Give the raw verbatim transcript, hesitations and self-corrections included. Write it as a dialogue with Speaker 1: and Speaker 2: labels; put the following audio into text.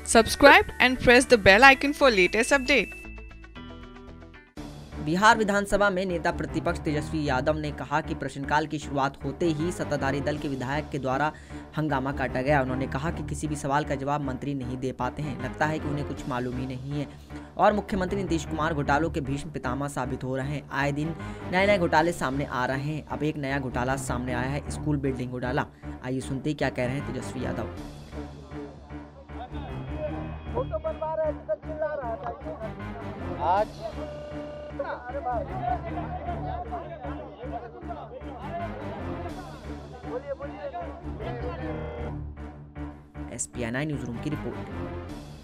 Speaker 1: Subscribe and press the bell icon for latest update.
Speaker 2: Bihar विधानसभा में नेता प्रतिपक्ष तेजस्वी यादव ने कहा कि प्रश्नकाल की शुरुआत होते ही सत्ताधारी दल के विधायक के द्वारा हंगामा काटा गया। उन्होंने कहा कि किसी भी सवाल का जवाब मंत्री नहीं दे पाते हैं, लगता है कि उन्हें कुछ मालूम ही नहीं है और मुख्यमंत्री नीतीश कुमार घोटालों के भीष्म पितामह साबित हो रहे हैं। आए दिन नए नए घोटाले सामने आ रहे हैं। अब एक नया घोटाला सामने आया है, स्कूल बिल्डिंग घोटाला। आइए सुनते क्या कह रहे हैं तेजस्वी यादव।
Speaker 3: आज
Speaker 2: S P N I news room की रिपोर्ट।